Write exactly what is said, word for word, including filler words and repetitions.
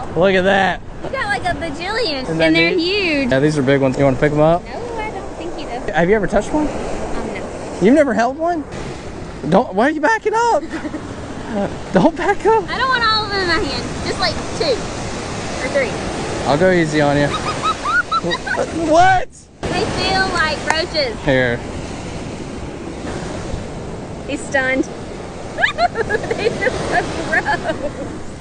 Look at that. You got like a bajillion, Isn't and that they're neat? huge. Yeah, these are big ones. You want to pick them up? No, I don't think you do. Have you ever touched one? Um, no. You've never held one? Don't. Why are you backing up? Don't back up. I don't want all of them in my hand. Just like two or three. I'll go easy on you. What? They feel like roaches. Here. He's stunned. They feel so gross.